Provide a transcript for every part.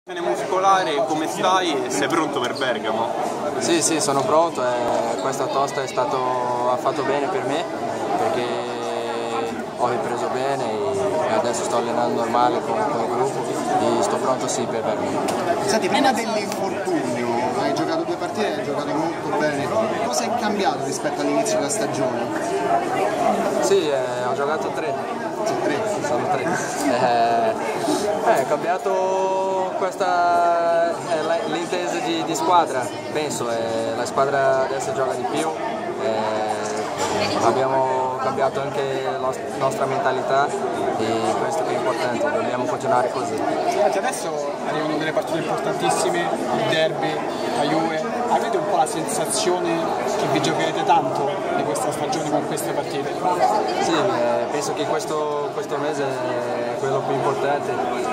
Muscolare, come stai e sei pronto per Bergamo? Sì, sono pronto e questa tosta ha fatto bene per me perché ho ripreso bene e adesso sto allenando normale con il gruppo e sto pronto per Bergamo. Senti, prima dell'infortunio hai giocato 2 partite e hai giocato molto bene. Cosa è cambiato rispetto all'inizio della stagione? Sì, ho giocato 3. Sono 3. È cambiato questa l'intesa di squadra, penso, la squadra adesso gioca di più, abbiamo cambiato anche la nostra mentalità e questo è importante, dobbiamo continuare così. Adesso arrivano delle partite importantissime, il derby, la Juve, avete un po' la sensazione che vi giocherete tanto di questa stagione con queste partite? Sì, penso che questo mese è quello più importante,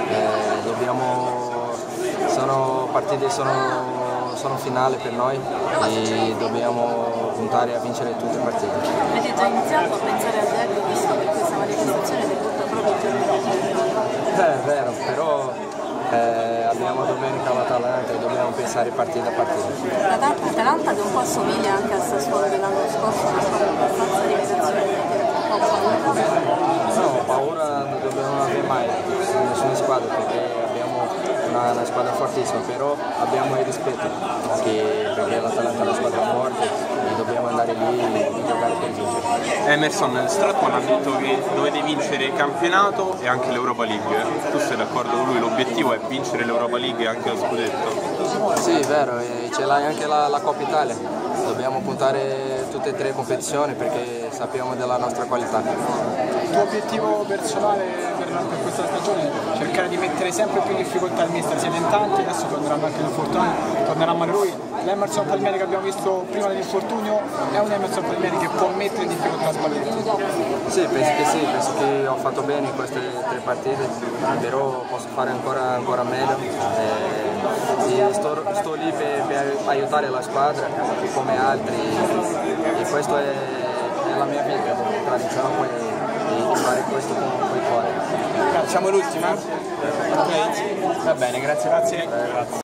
sono partite, sono finale per noi e dobbiamo puntare a vincere tutte le partite. Avete già iniziato a pensare al derby visto che questa manifestazione debutta proprio il giorno dopo? È vero, però abbiamo domenica l'Atalanta e dobbiamo pensare partita a partita. L'Atalanta che un po' assomiglia anche al Sassuolo dell'anno scorso, una squadra abbastanza di redazione, un po' paura. No, paura non dobbiamo avere mai in nessuna squadra perché abbiamo una squadra fortissima, però abbiamo il rispetto perché l'Atalanta è una squadra forte e dobbiamo andare lì e giocare per vincere. Emerson Stratton ha detto che dovete vincere il campionato e anche l'Europa League. Tu sei d'accordo con lui? L'obiettivo è vincere l'Europa League e anche lo scudetto? Sì, è vero, e ce l'hai anche la Coppa Italia. Dobbiamo puntare tutte e 3 competizioni perché sappiamo della nostra qualità. Il tuo obiettivo personale per questa stagione è cercare di mettere sempre più in difficoltà il mister, siete in tanti, adesso torneranno anche l'infortunio, tornerà male lui. L'Emerson Palmieri che abbiamo visto prima dell'infortunio è un Emerson Palmieri che può mettere in difficoltà Spalletti? Sì, penso che ho fatto bene in queste 3 partite, però posso fare ancora meglio. Sto lì per aiutare la squadra come altri e questo è la mia vita, diciamo, e fare questo con il cuore. Facciamo l'ultima? Ok? Va bene, grazie.